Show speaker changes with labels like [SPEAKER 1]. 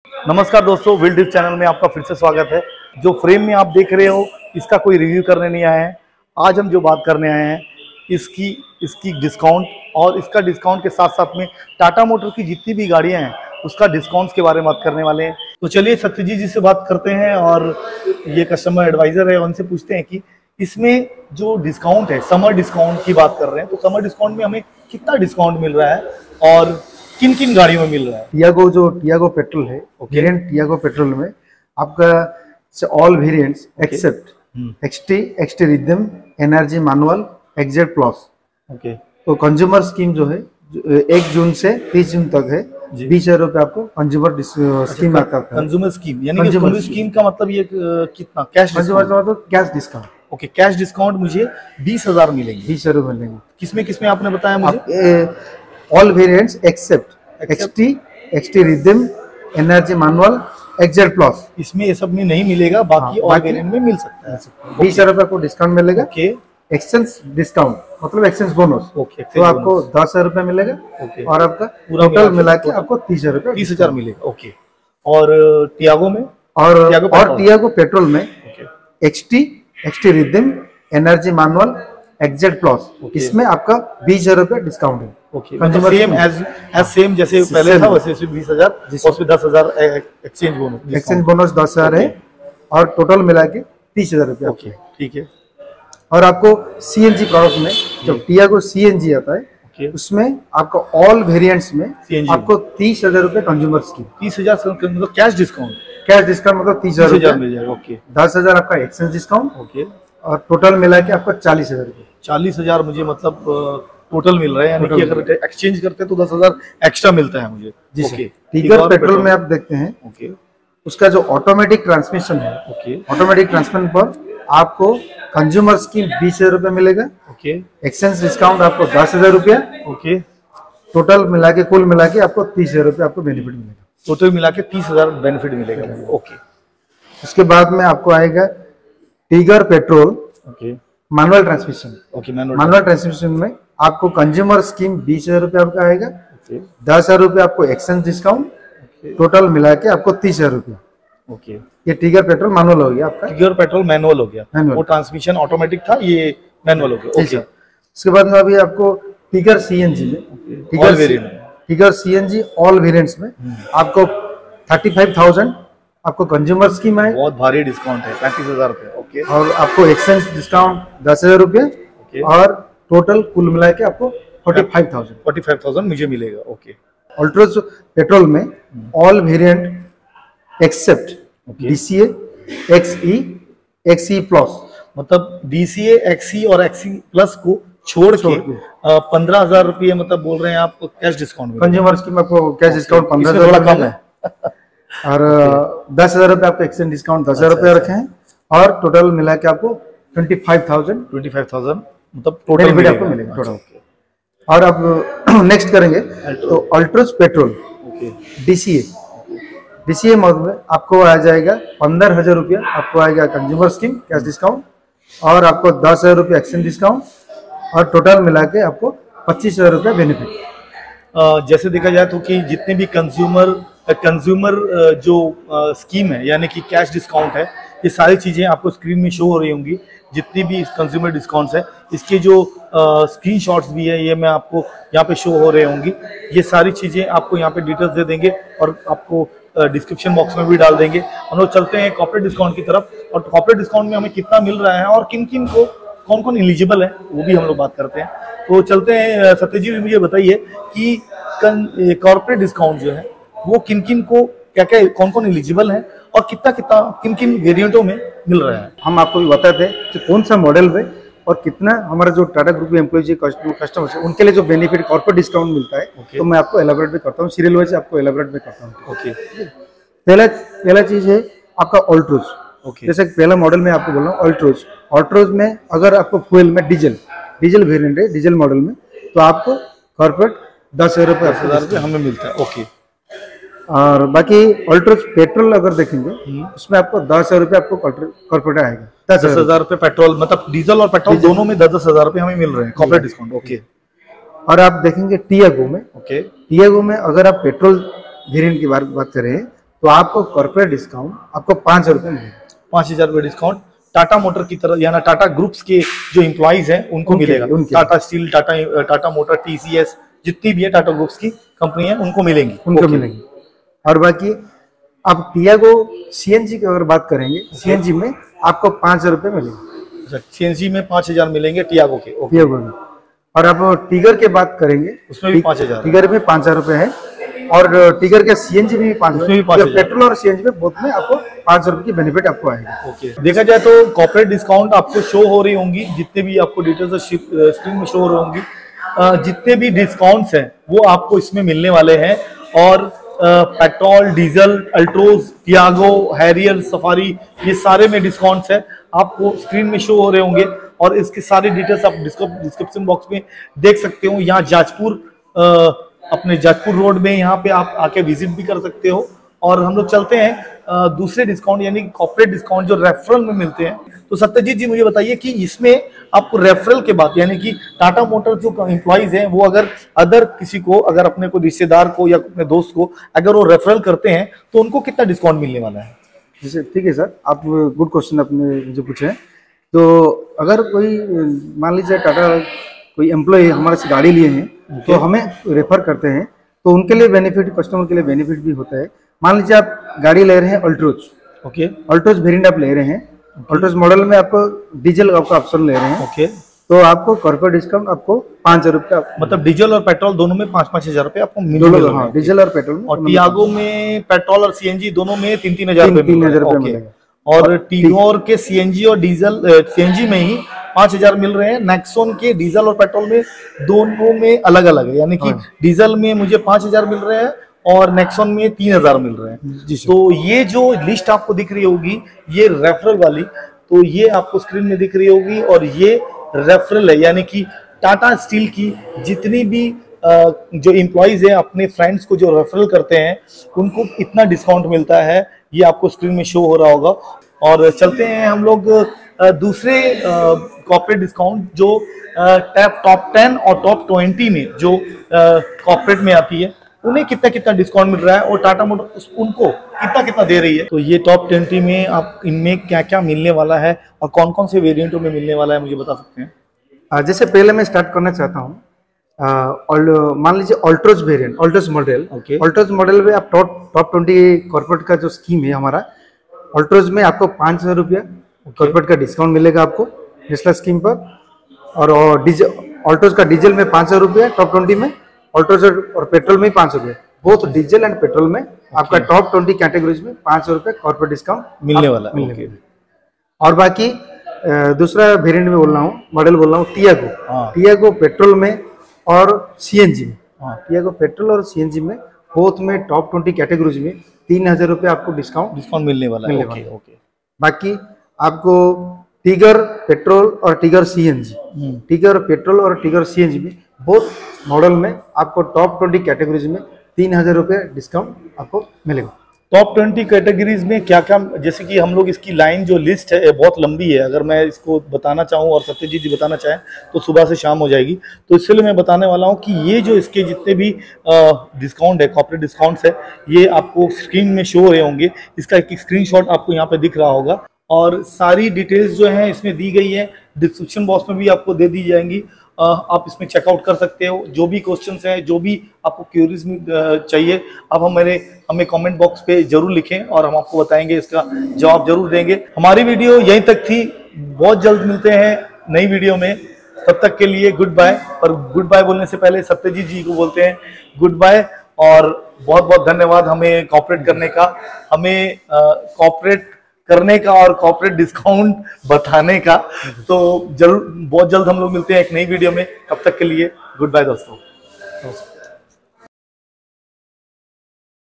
[SPEAKER 1] नमस्कार दोस्तों, wheel drift channel में आपका फिर से स्वागत है। जो फ्रेम में आप देख रहे हो इसका कोई रिव्यू करने नहीं आए हैं। आज हम जो बात करने आए हैं इसकी डिस्काउंट और इसका डिस्काउंट के साथ साथ में टाटा मोटर की जितनी भी गाड़ियां हैं उसका डिस्काउंट्स के बारे में बात करने वाले हैं। तो चलिए सत्यजीत जी से बात करते हैं और ये कस्टमर एडवाइजर है, उनसे पूछते हैं कि इसमें जो डिस्काउंट है, समर डिस्काउंट की बात कर रहे हैं, तो समर डिस्काउंट में हमें कितना डिस्काउंट मिल रहा है और किन किन गाड़ियों में मिल रहा है।
[SPEAKER 2] टियागो पेट्रोल है, वेरिएंट टियागो पेट्रोल में आपका all variants except XT Rhythm, energy manual, XZ plus.
[SPEAKER 1] Okay,
[SPEAKER 2] तो कंज्यूमर स्कीम जो है 1 जून से 30 जून तक है। 20,000 रुपये आपको कंज्यूमर स्कीम आता है।
[SPEAKER 1] कंज्यूमर स्कीम यानी कि कंज्यूमर स्कीम का मतलब ये कितना cash
[SPEAKER 2] cash discount.
[SPEAKER 1] Okay, cash discount मुझे 20,000 मिलेंगे।
[SPEAKER 2] 20,000 रुपये मिलेंगे।
[SPEAKER 1] किसमें आपने बताया मुझे?
[SPEAKER 2] All variants except XT Rhythm, energy manual, XZ plus.
[SPEAKER 1] इसमें ये सब में नहीं मिलेगा, बाकी और वेरिएंट में मिल सकता है।
[SPEAKER 2] 20,000 रुपये को डिस्काउंट मिलेगा।
[SPEAKER 1] ओके,
[SPEAKER 2] एक्सचेंज डिस्काउंट मतलब एक्सचेंज बोनस।
[SPEAKER 1] ओके,
[SPEAKER 2] तो आपको 10,000 रुपये मिलेगा।
[SPEAKER 1] ओके,
[SPEAKER 2] और आपका टोटल मिला के आपको 30,000 रुपये
[SPEAKER 1] 30,000 मिलेगा। ओके, और टियागो में
[SPEAKER 2] टियागो पेट्रोल में XT Rhythm, energy manual, XZ plus, इसमें आपका 20,000 रुपये डिस्काउंट है।
[SPEAKER 1] ओके, मतलब सेम जैसे पहले था वैसे 20,000 और उसमें 10,000 एक्सचेंज बोनस
[SPEAKER 2] 10,000 है और टोटल मिला के 30,000 रुपये।
[SPEAKER 1] ओके, ठीक है।
[SPEAKER 2] और आपको सीएनजी प्रोडक्ट में जब टियागो सीएनजी आता है उसमें आपको ऑल वेरिएंट्स में आपको 30,000 रुपये कंज्यूमर स्कीम।
[SPEAKER 1] 30,000 मतलब कैश डिस्काउंट
[SPEAKER 2] मतलब 30,000
[SPEAKER 1] मिल जाएगा। ओके,
[SPEAKER 2] 10,000 आपका एक्सचेंज डिस्काउंट।
[SPEAKER 1] ओके,
[SPEAKER 2] और टोटल मिला के आपको 40,000 रुपये।
[SPEAKER 1] 40,000 मुझे मतलब टोटल मिल रहा है, यानी कि अगर एक्सचेंज करते हैं तो 10,000 एक्स्ट्रा मिलता है मुझे।
[SPEAKER 2] ओके, टिगर पेट्रोल में आप देखते हैं।
[SPEAKER 1] ओके,
[SPEAKER 2] उसका जो ऑटोमेटिक ट्रांसमिशन है, ऑटोमेटिक ट्रांसमिशन पर आपको कंज्यूमर स्कीम 20,000 रुपये मिलेगा।
[SPEAKER 1] ओके,
[SPEAKER 2] एक्सचेंज डिस्काउंट आपको 10,000 रुपया।
[SPEAKER 1] ओके,
[SPEAKER 2] टोटल मिला के कुल मिला के आपको 30,000 रुपये आपको बेनिफिट मिलेगा।
[SPEAKER 1] टोटल मिला के 30,000 बेनिफिट मिलेगा। ओके,
[SPEAKER 2] उसके बाद में आपको आएगा Tigor petrol.
[SPEAKER 1] Okay,
[SPEAKER 2] manual transmission.
[SPEAKER 1] Okay,
[SPEAKER 2] manual transmission में आपको कंज्यूमर स्कीम 20,000 रुपये आपका आएगा। 10,000 रुपये आपको एक्सचेंज डिस्काउंट, टोटल मिला के आपको 30,000 रुपये।
[SPEAKER 1] ओके,
[SPEAKER 2] ये टिगर पेट्रोल मैनुअल हो गया आपका।
[SPEAKER 1] टिगर पेट्रोल मैनुअल हो गया, वो ट्रांसमिशन ऑटोमेटिक था, ये मैनुअल हो गया। ओके,
[SPEAKER 2] उसके बाद में अभी आपको टिगर सीएनजी में टिगर सीएनजी ऑल वेरिएंट्स में आपको 35,000 आपको कंज्यूमर स्कीम है।
[SPEAKER 1] बहुत भारी डिस्काउंट है, 35,000 रुपये। ओके,
[SPEAKER 2] और आपको एक्सचेंज डिस्काउंट 10,000 रुपये और टोटल कुल मिला के आपको 45,000
[SPEAKER 1] मुझे मिलेगा। ओके,
[SPEAKER 2] अल्ट्रोज पेट्रोल में all variant except DCA, XE plus,
[SPEAKER 1] मतलब डीसीए, एक्सई और एक्सई प्लस को छोड़ के 15,000 रुपये मतलब बोल रहे हैं आप कैश डिस्काउंट।
[SPEAKER 2] कंज्यूमर स्कीम आपको कैश डिस्काउंट 15,000 कम है और 10,000 रुपये आपको एक्सचेंज डिस्काउंट 10,000 रुपये रखे हैं और टोटल मिला के आपको 25,000 मतलब टोटल मिलेगा टोटल। और आप नेक्स्ट करेंगे तो अल्ट्रोज पेट्रोल डीसीए मॉडल में आपको आ जाएगा 15,000 रुपया आपको आएगा कंज्यूमर स्कीम कैश डिस्काउंट और आपको 10,000 रुपये एक्सचेंज डिस्काउंट और टोटल मिला के आपको 25,000 रुपये बेनिफिट।
[SPEAKER 1] जैसे देखा जाए तो कि जितने भी कंज्यूमर जो स्कीम है यानी कि कैश डिस्काउंट है, ये सारी चीज़ें आपको स्क्रीन में शो हो रही होंगी। जितनी भी कंज्यूमर डिस्काउंट्स है इसके जो स्क्रीनशॉट्स भी है ये मैं आपको यहाँ पे शो हो रहे होंगी। ये सारी चीज़ें आपको यहाँ पे डिटेल्स दे देंगे और आपको डिस्क्रिप्शन बॉक्स में भी डाल देंगे। हम लोग चलते हैं कॉर्पोरेट डिस्काउंट की तरफ, और कॉर्पोरेट डिस्काउंट में हमें कितना मिल रहा है और किन किन को कौन कौन एलिजिबल है वो भी हम लोग बात करते हैं। तो चलते हैं, सत्यजीत मुझे बताइए कि कॉर्पोरेट डिस्काउंट जो है वो किन किन को क्या क्या कौन कौन एलिजिबल है और कितना कितना किन किन वेरिएंटों में मिल रहा है।
[SPEAKER 2] हम आपको भी बताते हैं कि कौन सा मॉडल में और कितना हमारा जो टाटा ग्रुप में एम्प्लॉइज कस्टमर्स है उनके लिए जो बेनिफिट कॉर्पोरेट डिस्काउंट मिलता है। तो मैं आपको एलाबोरेट भी करता हूँ, सीरियल वाइज आपको एलाबोरेट भी करता हूँ।
[SPEAKER 1] ओके,
[SPEAKER 2] पहला चीज है आपका अल्ट्रोज। जैसे पहला मॉडल में आपको बोल रहा हूँ अल्ट्रोज में अगर आपको फ्यूल में डीजल वेरिएंट है, डीजल मॉडल में, तो आपको कॉर्पोरेट 10,000 रुपये
[SPEAKER 1] हमें मिलता है। ओके,
[SPEAKER 2] और बाकी अल्ट्रोज पेट्रोल अगर देखेंगे उसमें आपको 10,000 रुपये आपको कॉर्पोरेट आएगा।
[SPEAKER 1] 10,000 रुपये पेट्रोल, मतलब डीजल और पेट्रोल दोनों में 10,000 रुपये हमें मिल रहे हैं कॉर्पोरेट डिस्काउंट। ओके,
[SPEAKER 2] और आप देखेंगे टियागो में अगर आप पेट्रोल वेरिएंट की बात करें तो आपको कॉर्पोरेट डिस्काउंट आपको 5,000 रुपये मिलेगा।
[SPEAKER 1] 5,000 रुपये डिस्काउंट टाटा मोटर की तरफ, यानी टाटा ग्रुप्स के जो एम्प्लॉइज हैं उनको मिलेगा। Tata Steel, Tata Motor, TCS, जितनी भी है टाटा ग्रुप्स की कंपनी है उनको मिलेंगी,
[SPEAKER 2] उनको मिलेंगी। और बाकी आप टियागो सीएनजी की अगर बात करेंगे, सीएनजी में आपको 5,000 रुपये मिलेंगे।
[SPEAKER 1] सीएनजी में 5,000 मिलेंगे टियागो के।
[SPEAKER 2] टियागो में। और आप टिगर की बात करेंगे,
[SPEAKER 1] उसमें भी 5,000,
[SPEAKER 2] टिगर में 5,000 रुपये है। और टिगर के सीएनजी में भी 5,000, पेट्रोल और सीएनजी में बोथ में आपको 5,000 रुपये की बेनिफिट आपको आएगा।
[SPEAKER 1] देखा जाए तो कॉर्पोरेट डिस्काउंट आपको शो हो रही होंगी, जितने भी आपको डिटेल्स स्क्रीन में शो हो रही होंगी, जितने भी डिस्काउंट्स हैं वो आपको इसमें मिलने वाले हैं। और petrol, diesel, Altroz, Tiago, Harrier, Safari, ये सारे में डिस्काउंट्स है, आपको स्क्रीन में शो हो रहे होंगे। और इसके सारे डिटेल्स आप डिस्क्रिप्शन बॉक्स में देख सकते हो। यहाँ जाजपुर, अपने जाजपुर रोड में यहाँ पे आप आके विजिट भी कर सकते हो। और हम लोग चलते हैं दूसरे डिस्काउंट यानी कॉर्पोरेट डिस्काउंट जो रेफरल में मिलते हैं। तो सत्यजीत जी मुझे बताइए कि इसमें आपको रेफरल के बाद, यानी कि टाटा मोटर जो एम्प्लॉइज हैं वो अगर अदर किसी को, अगर अपने को रिश्तेदार को या अपने दोस्त को अगर वो रेफरल करते हैं तो उनको कितना डिस्काउंट मिलने वाला है?
[SPEAKER 2] जैसे ठीक है सर, आप गुड क्वेश्चन आपने मुझे पूछे हैं। तो अगर कोई मान लीजिए टाटा कोई एम्प्लॉय हमारे से गाड़ी लिए हैं तो हमें रेफर करते हैं तो उनके लिए बेनिफिट, कस्टमर के लिए बेनिफिट भी होता है। मान लीजिए आप गाड़ी ले रहे हैं अल्ट्रोज,
[SPEAKER 1] ओके,
[SPEAKER 2] अल्ट्रोज वेरिएंट आप ले रहे हैं, अल्ट्रोज मॉडल में आपको डीजल आपका ऑप्शन ले रहे हैं,
[SPEAKER 1] ओके,
[SPEAKER 2] तो आपको कॉर्पोरेट डिस्काउंट आपको 5,000 रुपये, मतलब
[SPEAKER 1] डीजल और पेट्रोल दोनों में 5,000 रुपये आपको मिलेगा।
[SPEAKER 2] हाँ, डीजल और पेट्रोल में।
[SPEAKER 1] और टियागो में पेट्रोल और सीएनजी दोनों में 3,000
[SPEAKER 2] रुपये मिलेगा।
[SPEAKER 1] और टिगोर के सीएनजी और डीजल, सीएनजी में ही 5,000 मिल रहे हैं। नेक्सॉन के डीजल और पेट्रोल में दोनों में अलग अलग है, यानी कि डीजल में मुझे 5,000 मिल रहे हैं और नेक्सॉन में 3,000 मिल रहे हैं। तो ये जो लिस्ट आपको दिख रही होगी ये रेफरल वाली, तो ये आपको स्क्रीन में दिख रही होगी। और ये रेफरल है, यानी कि टाटा स्टील की जितनी भी जो एम्प्लॉइज हैं अपने फ्रेंड्स को जो रेफरल करते हैं उनको इतना डिस्काउंट मिलता है, ये आपको स्क्रीन में शो हो रहा होगा। और चलते हैं हम लोग दूसरे कॉर्पोरेट डिस्काउंट जो टॉप 10 और टॉप 20 में जो कॉर्पोरेट में आती है उन्हें कितना कितना डिस्काउंट मिल रहा है और टाटा मोटर उनको कितना कितना दे रही है। तो ये टॉप 20 में आप इनमें क्या क्या मिलने वाला है और कौन कौन से वेरिएंटों में मिलने वाला है मुझे बता सकते हैं?
[SPEAKER 2] जैसे पहले मैं स्टार्ट करना चाहता हूँ, मान लीजिए Altroz variant, Altroz model. Altroz model में आप टॉप 20 कॉर्पोरेट का जो स्कीम है हमारा, अल्ट्रोज में आपको 5,000 रुपया कॉर्पोरेट का डिस्काउंट मिलेगा आपको नेशनल स्कीम पर। और डीजल, अल्ट्रोज का डीजल में 5,000 रुपया टॉप 20 में, अल्ट्रोज और पेट्रोल में 500 रुपये, बोथ डीजल एंड पेट्रोल में आपका टॉप 20 कैटेगरीज में 500 रुपये कॉर्पोरेट डिस्काउंट
[SPEAKER 1] मिलने वाला है।
[SPEAKER 2] और बाकी दूसरा वेरिएंट में बोल रहा हूँ, मॉडल बोल रहा हूँ टियागो। टियागो पेट्रोल में और सीएनजी में, टियागो पेट्रोल और सीएनजी में बोथ में टॉप 20 कैटेगरीज में 3,000 रुपये आपको डिस्काउंट मिलने वाला है। बाकी आपको टिगर पेट्रोल और टिगर सीएनजी, टिगर पेट्रोल और टिगर सीएनजी में बोथ मॉडल में आपको टॉप 20 कैटेगरीज में 3,000 रुपये डिस्काउंट आपको मिलेगा।
[SPEAKER 1] टॉप 20 कैटेगरीज में क्या क्या, जैसे कि हम लोग इसकी लाइन जो लिस्ट है बहुत लंबी है, अगर मैं इसको बताना चाहूँ और सत्यजीत जी बताना चाहें तो सुबह से शाम हो जाएगी। तो इसलिए मैं बताने वाला हूँ कि ये जो इसके जितने भी डिस्काउंट है, कॉर्पोरेट डिस्काउंट्स है, ये आपको स्क्रीन में शो हो रहे होंगे। इसका एक स्क्रीनशॉट आपको यहाँ पे दिख रहा होगा और सारी डिटेल्स जो है इसमें दी गई है, डिस्क्रिप्शन बॉक्स में भी आपको दे दी जाएंगी। आप इसमें चेकआउट कर सकते हो। जो भी क्वेश्चंस हैं, जो भी आपको क्यूरीज चाहिए, आप हमें कमेंट बॉक्स पे जरूर लिखें और हम आपको बताएंगे, इसका जवाब जरूर देंगे। हमारी वीडियो यहीं तक थी, बहुत जल्द मिलते हैं नई वीडियो में, तब तक के लिए गुड बाय। और गुड बाय बोलने से पहले सत्यजीत जी को बोलते हैं गुड बाय और बहुत बहुत धन्यवाद हमें कॉपरेट करने का, हमें कॉपरेट करने का और कॉर्पोरेट डिस्काउंट बताने का। तो जरूर बहुत जल्द हम लोग मिलते हैं एक नई वीडियो में, तब तक के लिए गुड बाय दोस्तों।